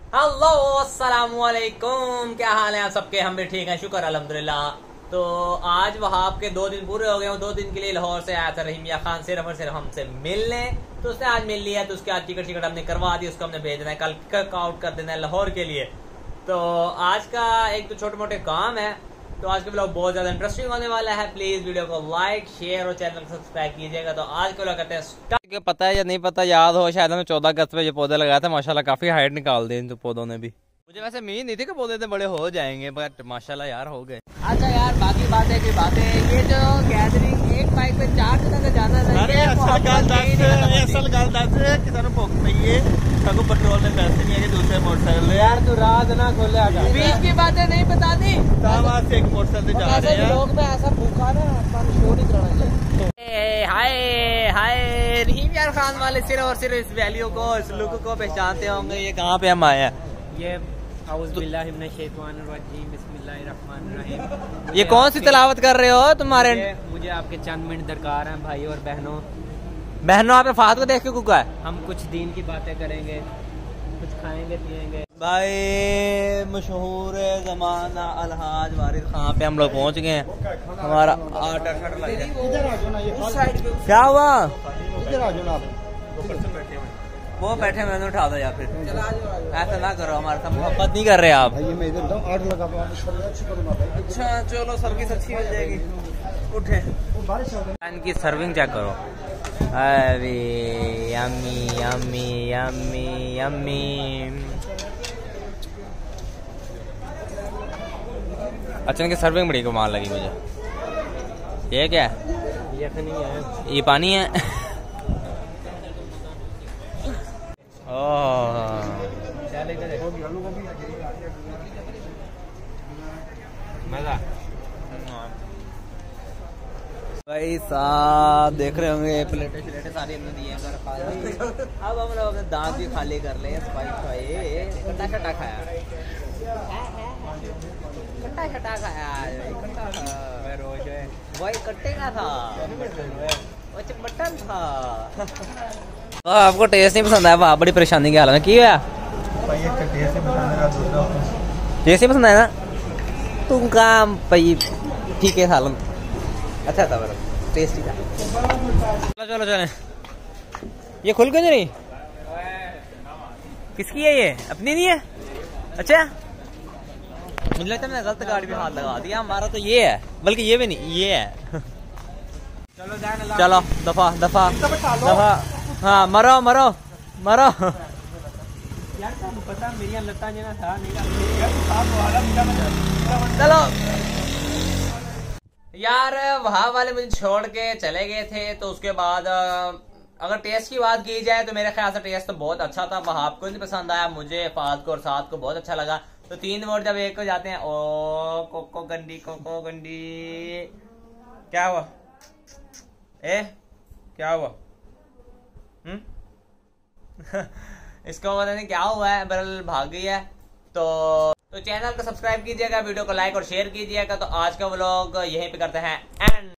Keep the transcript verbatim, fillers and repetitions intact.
Hello अस्सलाम वालेकुम, क्या हाल है आप सबके। हम भी ठीक हैं, शुक्र अल्हम्दुलिल्लाह। तो आज वहाब के दो दिन पूरे हो गए। वो दो दिन के लिए लाहौर से आया था रहीम या खान सिर्फ और सिर्फ हमसे मिलने। तो उसने आज मिल लिया, तो उसके आज टिकट टिकट हमने करवा दी। उसको हमने भेजना है, कल कक आउट कर देना है लाहौर के लिए। तो आज का एक तो छोटे मोटे काम है। तो आज का ब्लॉग बहुत ज्यादा इंटरेस्टिंग होने वाला है। प्लीज वीडियो को लाइक शेयर और चैनल को सब्सक्राइब कीजिएगा। तो आज का ब्लॉग करते हैं स्टार्ट। पता है या नहीं पता, याद हो शायद, हमें चौदह अगस्त पे ये पौधे लगाए थे। माशाल्लाह काफी हाइट निकाल दी इन पौधों ने भी। मुझे वैसे उम्मीद नहीं थी कि पौधे इतने बड़े हो जाएंगे, बट माशाल्लाह यार हो गए। अच्छा यार, बाकी बातें की बातें, ये जो गैदरिंग एक बाइक पे चार जगह का जाना है। अरे असल गल दस असल गल दस कि तेन भुख पई है, सगों पेट्रोल में पैसे नहीं है दूसरे मोटरसाइकिल। यार तू रात ना खोलिया कर, बीच की बातें नहीं बता दी। तावास एक मोटरसाइकिल से जा रहे हैं लोग में ऐसा भूखा ना शो नहीं करना चाहिए। हाय हाय रहीम यार खान वाले सिर्फ और सिर्फ इस वैल्यू को, इस लुक को पहचानते होंगे। ये कहाँ पे हम आए हैं? ये ये कौन सी तिलावत कर रहे हो तुम्हारे? मुझे आपके चंद मिनट दरकार हैं भाई और बहनों। बहनों आपने फात को देख के कुका है। हम कुछ दीन की बातें करेंगे, कुछ खाएंगे पिएंगे। भाई मशहूर जमाना अलहाज वारिद खान पे हम लोग पहुंच गए हैं। हमारा आटा शट लग गया। क्या हुआ? वो बैठे, मैंने उठा दो या फिर ऐसा ना करो, हमारे साथ मोहब्बत नहीं कर रहे आप। अच्छा चलो, सर्विस अच्छी मिल जाएगी। उठे, इनकी सर्विंग चेक करो। अरे यम्मी यम्मी यम्मी यम्मी। अच्छा, इनकी सर्विंग बड़ी कमाल लगी मुझे। ये क्या है? ये नहीं है, ये पानी है। भाई साहब देख रहे होंगे, प्लेटें प्लेटें सारी हमने दी हैं। अब हम लोग अपने दांत भी खाली कर ले। कट्टा शट्टा खाया, कट्टा शट्टा खाया, वही कट्टे का था, वो मटन था। आपको टेस्ट नहीं पसंद आया? वाह, बड़ी परेशानी की हालत में की हुआ। टेस्ट नहीं पसंद आया ना तुम काम पई? ठीक है, हालत अच्छा था, बड़ा टेस्टी था। चलो चलो चले। ये खुल क्यों नहीं? किसकी है ये? अपनी नहीं है? अच्छा, मुझे लगता है मैंने गलत गाड़ी पे हाथ लगा दिया। हमारा तो ये है, बल्कि ये भी नहीं, ये है। चलो दफा दफा दफा। हाँ, मरो मरो मरो। यार पता मेरी लत्ता जना था चलो यार। वहाँ वाले मुझे छोड़ के चले गए थे। तो उसके बाद अगर टेस्ट की बात की जाए तो मेरे ख्याल से टेस्ट तो बहुत अच्छा था। वहाँ को नहीं पसंद आया, मुझे फाद को और साथ को बहुत अच्छा लगा। तो तीन वोट जब एक हो जाते हैं, ओ कोको गंडी कोको गंडी। क्या हुआ? ए क्या हुआ? हम्म इसको पता नहीं क्या हुआ है, बरल भाग गई है। तो तो चैनल को सब्सक्राइब कीजिएगा, वीडियो को लाइक और शेयर कीजिएगा। तो आज का व्लॉग यहीं पे करते हैं एंड।